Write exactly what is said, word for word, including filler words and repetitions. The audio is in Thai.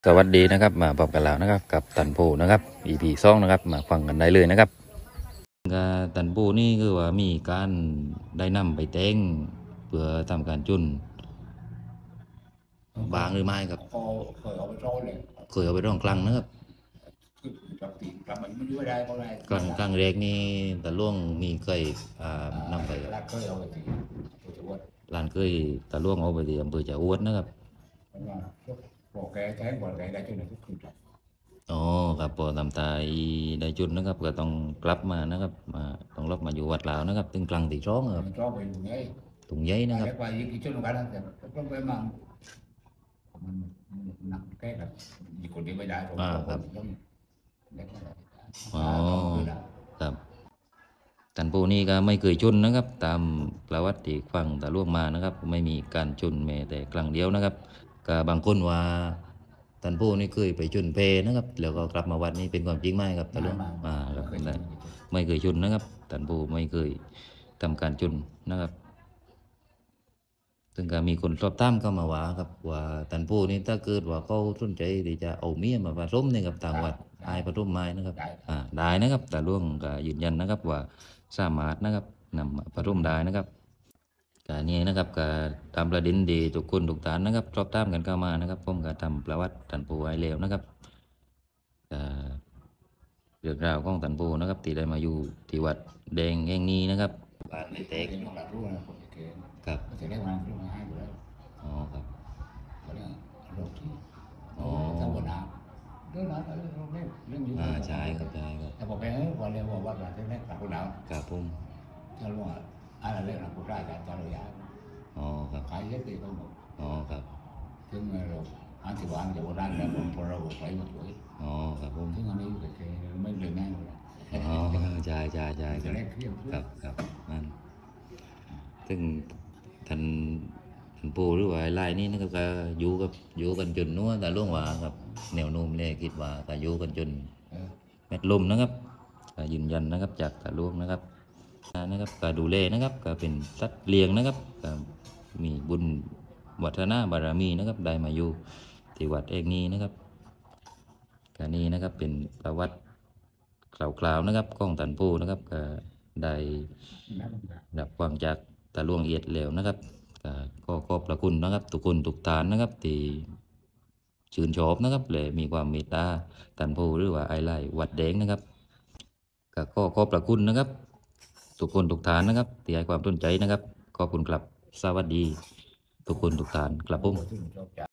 สวัสดีนะครับมาพบกันแล้วนะครับกับตันโพนะครับ อี พี สองนะครับมาฟังกันได้เลยนะครับก็ตันโพนี่คือว่ามีการได้นำไปแต่งเพื่อทำการจุนบางหรือไม่ครับเขาเคยเอาไปร้องเลยเคยเอาไปร้องครั้งนะครับคือปกติทำมันไม่รู้ได้เพราะอะไรครั้งครั้งแรกนี่ตะล่วงมีเคยอ่านำไปรักเคยเอาไปที่ตัวจังหวัดลานเคยตะล่วงเอาไปที่อำเภอจะอวดนะครับเพราะว่าบอกแกแท้งบอกแกได้จุดไหนทุกคืนครับอ๋อครับพอทำตายได้จุดนะครับก็ต้องกลับมานะครับมาต้องรับมาอยู่วัดลาวนะครับถึงครั้งที่สองครับมันร้องไปอยู่ไงถุงใหญ่ไปนะครับแล้วไปยิ่งจุดกันนะแต่ต้องไปมั่งมันหนักแค่แบบมีคนเดียวไม่ได้ผมต้องต้องเล็กอะไรอ๋อต้องคือได้ครับตันปูนี่ก็ไม่เคยชุนนะครับตามประวัติที่ฟังแต่ล่วงมานะครับไม่มีการชุนแม้แต่ครั้งเดียวนะครับก็บางคนว่าตันปูนี่เคยไปชุนเพนะครับแล้วก็กลับมาวัดนี้เป็นความจริงไหมครับแต่ล่วงอ่าครับไม่เคยชุนนะครับตันปูไม่เคยทำการชุนนะครับซึ่งก็มีคนสอบถามเข้ามาว่าครับว่าตันปูนี่ถ้าเกิดว่าเขาสนใจที่จะเอาเมียมาผสมเนี่ยกับทางวัดไอ้ผสมไม้นะครับอ่าได้นะครับแต่ล่วงก็ยืนยันนะครับว่าสามารถนะครับนำมาผสมได้นะครับการนี้นะครับก็ตามประเด็นดีทุกคนทุกฐานนะครับสอบถามกันเข้ามานะครับผมก็ทำประวัติตันปูไว้แล้วนะครับเรื่องราวของตันปูนะครับที่ได้มาอยู่ที่วัดแดงแห่งนี้นะครับบ้านไม่แตกเองต้องรับรู้นะคนเก่งครับก็จะได้มาขึ้นมาให้อยู่แล้วอ๋อครับเขาเรียกโรคที่อ๋อถ้าวันน้ำเรื่องน้ำเรื่องเรื่องเรื่องอยู่อ่าใช่ครับใช่ครับแต่บอกไปเฮ้ยวันเรียกว่าว่าเรื่องแรกหลักคนน้ครับผมำถ้ารู้ว่าอะไรเรื่องหลักคนได้การจะระยะอ๋อครับขายเยอะตีก็หมดอ๋อครับถึงเราอันที่วางจากวันนั้นแล้วผมพอเราไปหมดเลยอ๋อครับผมถึงอันนี้ก็คือไม่เลยแน่เลยอ๋อใช่ใช่ใช่คจะรับแรกเครียดครับครับนั่นซึ่งท่านท่านปู่หรือว่าไล่นี่นะครับก็อยู่กับอยู่กันจนนัวแต่ล่วงว่าครับแนวโน้มเนี่ยคิดว่าก็อยู่กันจนแมตลมนะครับก็ยืนยันนะครับจากตาล่วงนะครับนะครับก็ดูแลนะครับก็เป็นสัตว์เลี้ยงนะครับก็มีบุญวัฒนาบารมีนะครับได้มาอยู่ที่วัดเอกนี้นะครับการนี้นะครับเป็นประวัติคร่าวๆนะครับของตันปูนะครับก็ได้รับฟังจากตาล่วงเอียดแล้วนะครับก็ขอบพระคุณนะครับทุกคนทุกฐานนะครับที่ชื่นชอบนะครับเลยมีความเมตตาตันปูหรือว่าไอไลวัดแดงนะครับก็ขอขอบพระคุณนะครับทุกคนทุกฐานนะครับที่ให้ความสนใจนะครับขอบคุณครับสวัสดีทุกคนทุกฐานครับผม